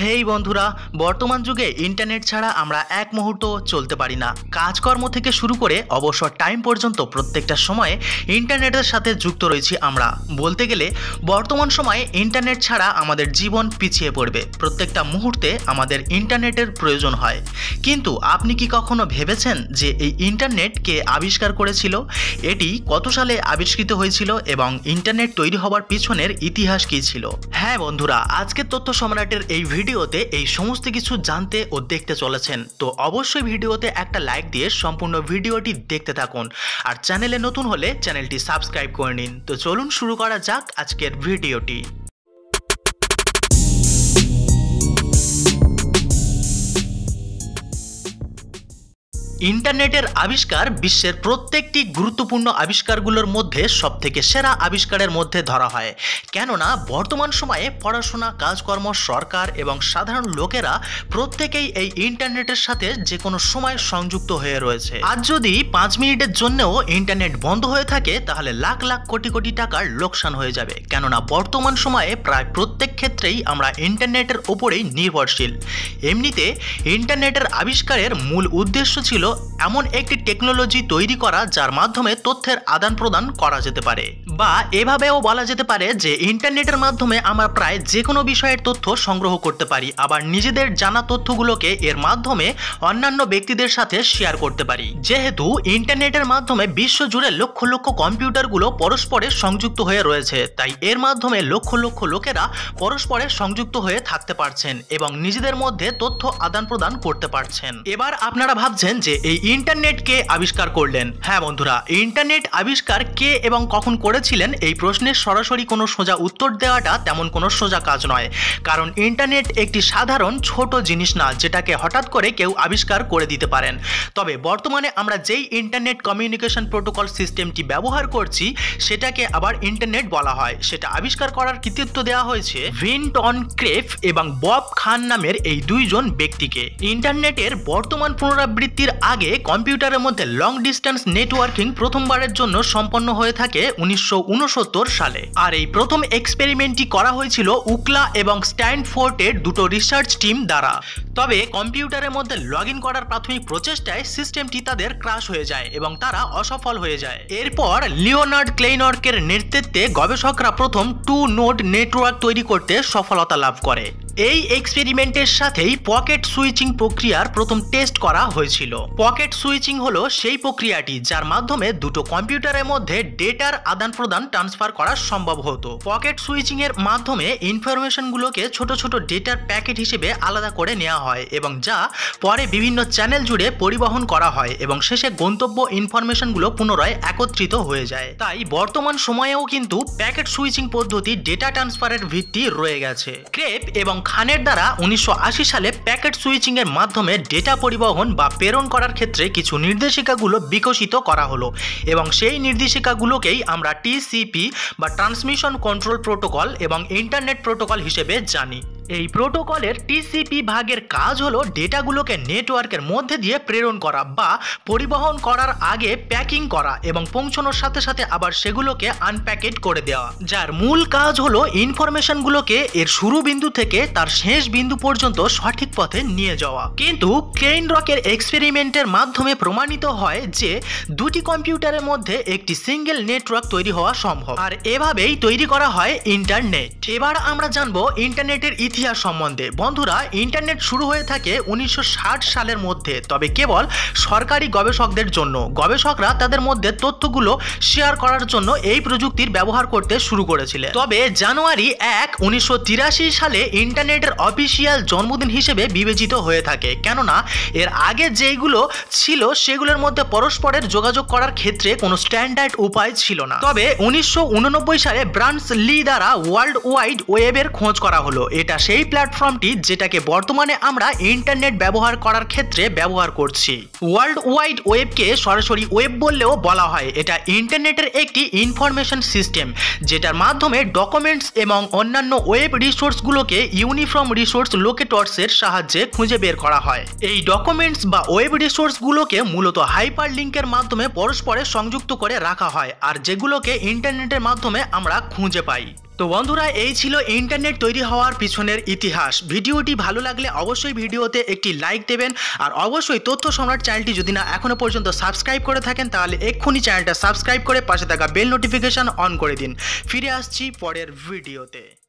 হেই বন্ধুরা, বর্তমান যুগে ইন্টারনেট ছাড়া আমরা এক মুহূর্ত চলতে পারি না। কাজকর্ম থেকে শুরু করে অবসর টাইম পর্যন্ত প্রত্যেকটা সময়ে ইন্টারনেটের সাথে যুক্ত রয়েছি আমরা। বলতে গেলে বর্তমান সময়ে ইন্টারনেট ছাড়া আমাদের জীবন পিছিয়ে পড়বে। প্রত্যেকটা মুহূর্তে আমাদের ইন্টারনেটের প্রয়োজন হয়। কিন্তু আপনি কি কখনো ভেবেছেন যে এই ইন্টারনেট কে আবিষ্কার করেছিল, এটি কত সালে আবিষ্কৃত হয়েছিল এবং ইন্টারনেট তৈরি হওয়ার পিছনের ইতিহাস কী ছিল? হ্যাঁ বন্ধুরা, আজকের তথ্য সম্রাটের এই ভিডিওতে এই সমস্ত কিছু জানতে ও দেখতে চলেছেন। তো অবশ্যই ভিডিওতে একটা লাইক দিয়ে সম্পূর্ণ ভিডিওটি দেখতে থাকুন, আর চ্যানেলে নতুন হলে চ্যানেলটি সাবস্ক্রাইব করে নিন। তো চলুন শুরু করা যাক আজকের ভিডিওটি। ইন্টারনেটের আবিষ্কার বিশ্বের প্রত্যেকটি গুরুত্বপূর্ণ আবিষ্কারগুলোর মধ্যে সবথেকে সেরা আবিষ্কারের মধ্যে ধরা হয়, কেননা বর্তমান সময়ে পড়াশোনা, কাজকর্ম, সরকার এবং সাধারণ লোকেরা প্রত্যেকেই এই ইন্টারনেটের সাথে যে কোনো সময় সংযুক্ত হয়ে রয়েছে। আজ যদি 5 মিনিটের জন্যও ইন্টারনেট বন্ধ হয়ে থাকে তাহলে লাখ লাখ কোটি কোটি টাকার লোকসান হয়ে যাবে, কেননা বর্তমান সময়ে প্রায় প্রত্যেক ক্ষেত্রেই আমরা ইন্টারনেটের ওপরেই নির্ভরশীল। এমনিতে ইন্টারনেটের আবিষ্কারের মূল উদ্দেশ্য ছিল এমন একটি টেকনোলজি তৈরি করা যার মাধ্যমে তথ্যের আদান প্রদান করা যেতে পারে, বা এভাবেও বলা যেতে পারে যে ইন্টারনেটের মাধ্যমে আমরা প্রায় যে কোনো বিষয়ের তথ্য সংগ্রহ করতে পারি, আবার নিজেদের জানা তথ্যগুলোকে এর মাধ্যমে অন্যান্য ব্যক্তিদের সাথে শেয়ার করতে পারি। যেহেতু ইন্টারনেটের মাধ্যমে বিশ্বজুড়ে লক্ষ লক্ষ কম্পিউটারগুলো পরস্পরে সংযুক্ত হয়ে রয়েছে, তাই এর মাধ্যমে লক্ষ লক্ষ লোকেরা পরস্পরে সংযুক্ত হয়ে থাকতে পারছেন এবং নিজেদের মধ্যে তথ্য আদান প্রদান করতে পারছেন। এবার আপনারা ভাবছেন যে এই ইন্টারনেট কে আবিষ্কার করলেন। হ্যাঁ বন্ধুরা, ইন্টারনেট আবিষ্কার কে এবং কখন করেছিলেন এই প্রশ্নের সরাসরি কোনো সোজা উত্তর দেওয়াটা তেমন কোনো সোজা কাজ নয়, কারণ ইন্টারনেট একটি সাধারণ ছোট জিনিস না যেটাকে হঠাৎ করে কেউ আবিষ্কার করে দিতে পারেন। তবে বর্তমানে আমরা যেই ইন্টারনেট কমিউনিকেশন প্রোটোকল সিস্টেমটি ব্যবহার করছি সেটাকে আবার ইন্টারনেট বলা হয়। সেটা আবিষ্কার করার কৃতিত্ব দেওয়া হয়েছে ভিনটন ক্রেফ এবং বব খান নামের এই দুইজন ব্যক্তিকে। ইন্টারনেটের বর্তমান পুনরাবৃত্তির আগে কম্পিউটারের মধ্যে লং ডিস্টেন্স নেটওয়ার্কিং প্রথমবারের জন্য সম্পন্ন হয়ে থাকে 1969 সালে, আর এই প্রথম এক্সপেরিমেন্টটি করা হয়েছিল উকলা এবং স্ট্যানফোর্ডের দুটো রিসার্চ টিম দ্বারা। তবে কম্পিউটারের মধ্যে লগ ইন করার প্রাথমিক প্রচেষ্টায় সিস্টেমটি তাদের ক্র্যাশ হয়ে যায় এবং তারা অসফল হয়ে যায়। এরপর লিওনার্ড ক্লেইনর্কের নেতৃত্বে গবেষকরা প্রথম 2 নোড নেটওয়ার্ক তৈরি করতে সফলতা লাভ করে। এই এক্সপেরিমেন্টের সাথেই পকেট সুইচিং প্রক্রিয়ার প্রথম টেস্ট করা হয়েছিল। পকেট সুইচিং হলো সেই প্রক্রিয়াটি যার মাধ্যমে দুটো কম্পিউটারের মধ্যে ডেটার আদান প্রদান ট্রান্সফার করা সম্ভব হতো। পকেট সুইচিং এর মাধ্যমে ইনফরমেশনগুলোকে ছোট ছোট ডেটার প্যাকেট হিসেবে আলাদা করে নেওয়া হয় এবং যা পরে বিভিন্ন চ্যানেল জুড়ে পরিবহন করা হয় এবং শেষে গন্তব্য ইনফরমেশনগুলো পুনরায় একত্রিত হয়ে যায়। তাই বর্তমান সময়েও কিন্তু প্যাকেট সুইচিং পদ্ধতি ডেটা ট্রান্সফারের ভিত্তি রয়ে গেছে। ক্রেপ এবং খানের দ্বারা 1980 সালে প্যাকেট সুইচিং এর মাধ্যমে ডেটা পরিবহন বা প্রেরণ করার ক্ষেত্রে কিছু নির্দেশিকাগুলো বিকশিত করা হলো এবং সেই নির্দেশিকাগুলোকেই আমরা টিসিপি বা ট্রান্সমিশন কন্ট্রোল প্রোটোকল এবং ইন্টারনেট প্রোটোকল হিসেবে জানি। এই প্রোটোকলের টিসিপি ভাগের কাজ হলো ডেটাগুলোকে নেটওয়ার্কের মধ্যে দিয়ে প্রেরণ করা বা পরিবহন করার আগে প্যাকিং করা এবং পৌঁছানোর সাথে সাথে আবার সেগুলোকে আনপ্যাকেট করে দেওয়া, যার মূল কাজ হলো ইনফরমেশনগুলোকে এর শুরু বিন্দু থেকে তার শেষ বিন্দু পর্যন্ত সঠিক পথে নিয়ে যাওয়া। কিন্তু ক্লেইনরকের এক্সপেরিমেন্টের মাধ্যমে প্রমাণিত হয় যে দুটি কম্পিউটারের মধ্যে একটি সিঙ্গেল নেটওয়ার্ক তৈরি হওয়া সম্ভব, আর এভাবেই তৈরি করা হয় ইন্টারনেট। এবার আমরা জানবো ইন্টারনেটের ইতিহাস সম্বন্ধে। বন্ধুরা, ইন্টারনেট শুরু হয়ে থাকে 1960 সালের মধ্যে, তবে কেবল সরকারি গবেষকদের জন্য। গবেষকরা তাদের মধ্যে তথ্যগুলো শেয়ার করার জন্য এই প্রযুক্তির ব্যবহার করতে শুরু করেছিলেন। তবে জানুয়ারি 1, 1983 সালে ইন্টারনেটের অফিসিয়াল জন্মদিন হিসেবে বিবেচিত হয়ে থাকে, কেননা এর আগে যেগুলো ছিল সেগুলোর মধ্যে পরস্পরের যোগাযোগ করার ক্ষেত্রে কোনো স্ট্যান্ডার্ড উপায় ছিল না। তবে 1989 সালে ব্রান্স লি দ্বারা ওয়ার্ল্ড ওয়াইড ওয়েবের খোঁজ করা হলো। এটা সেই প্ল্যাটফর্মটি যেটাকে বর্তমানে আমরা ইন্টারনেট ব্যবহার করার ক্ষেত্রে ব্যবহার করছি। ওয়ার্ল্ড ওয়াইড ওয়েবকে সরাসরি ওয়েব বললেও বলা হয়। এটা ইন্টারনেটের একটি ইনফরমেশন সিস্টেম যেটার মাধ্যমে ডকুমেন্টস এবং অন্যান্য ওয়েব রিসোর্সগুলোকে ইউনিফর্ম রিসোর্স লোকেটরসের সাহায্যে খুঁজে বের করা হয়। এই ডকুমেন্টস বা ওয়েব রিসোর্সগুলোকে মূলত হাইপার লিঙ্কের মাধ্যমে পরস্পরে সংযুক্ত করে রাখা হয়, আর যেগুলোকে ইন্টারনেটের মাধ্যমে আমরা খুঁজে পাই। তো বন্ধুরা, এই ছিল ইন্টারনেট তৈরি হওয়ার পিছনের ইতিহাস। ভিডিওটি ভালো লাগলে অবশ্যই ভিডিওতে একটি লাইক দেবেন, আর অবশ্যই তথ্য সম্রাট চ্যানেলটি যদি না এখনো পর্যন্ত সাবস্ক্রাইব করে থাকেন তাহলে এক্ষুনি চ্যানেলটা সাবস্ক্রাইব করে পাশে থাকা বেল নোটিফিকেশন অন করে দিন। ফিরে আসছি পরের ভিডিওতে।